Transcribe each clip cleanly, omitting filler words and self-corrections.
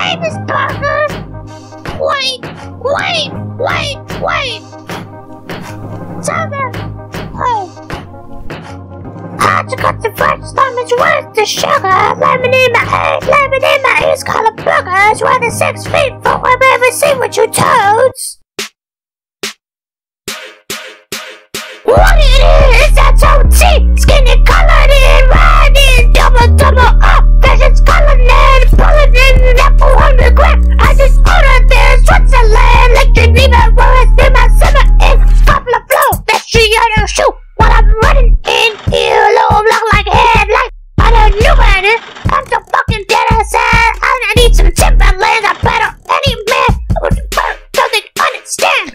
famous burgers. Wait. Tell them. Oh. Hard to cut the first time is worth the sugar. Lemon in my ears, color burgers. Rather 6 feet for whoever see what you toads. What it is, that's OT. Skinny colored in red in double up. Vision's colored in, pulling in apple 100 gram. I just ordered this Switzerland. Electric lever, whereas in my summer in Pablo Flow. That's your shoe. While I'm running in here, low look like headlight. I don't know about it. I'm so fucking dead aside. I need some Timberlands. I bet on any man who doesn't understand.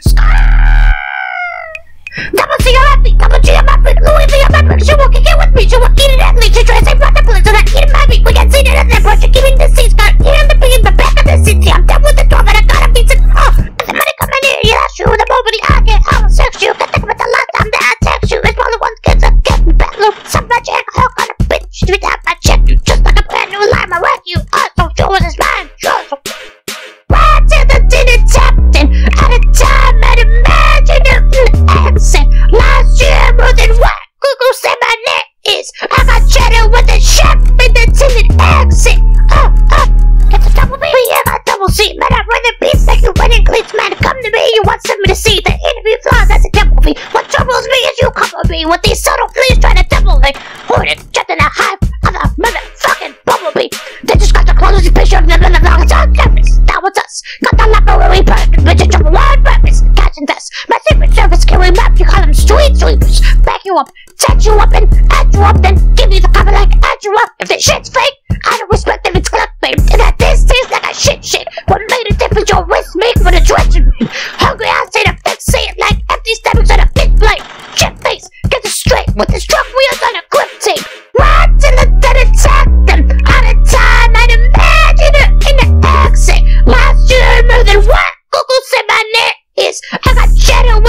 Double C, I'm happy. Double G, I'm happy. Louis V, I'm happy. She won't kick it with me. She won't eat it at me. She tries to say rock the place so that eat it happy. We can see it in the brush. You're keeping the seats. Got it in the bee in the back of the city. I'm done with the door, but I gotta be sick. Oh, and the money coming in. Yeah, that's true. The moment I get out of sex, you can think about the last time that I text you. It's probably one kids that get me back loop. Some magic hook on a bitch. You have my check you just like a brand new line. I wreck you. So sure what is mine. Sure. Right to the dinner captain. At a time I'd imagine an accent. Last year more than what Google said my name is. I got cheddar with a chef in the timid accent. Get the double B. Yeah, I got double C. Man, I'd rather be second winning cleats. Man, come to me. You want something to see. The interview flaws, that's a devil me. What troubles me is you couple me with these subtle fleas trying to devil me. Hornet, just in a hive of a motherfucking bumblebee. They just got the closest picture of them in the vlog. It's on cameras. That was us. Got the library perk. Bitches trouble one purpose. Catching this. My secret service can remap. You call them street sweepers. Back you up, set you up, and add you up, then give you the cover like add you up. If this shit's fake, I don't respect if it's clickbait. And that this tastes like a shit. What made it different? Your wrist made for the direction. Hungry, I say to fixate it like empty stomachs on a big plate. Chip face, get it straight with his truck wheels on a grip tape. Right till the dead attack them. Out of time, I'd imagine her in the accent. Last year, more than what Google said my name is. I got cheddar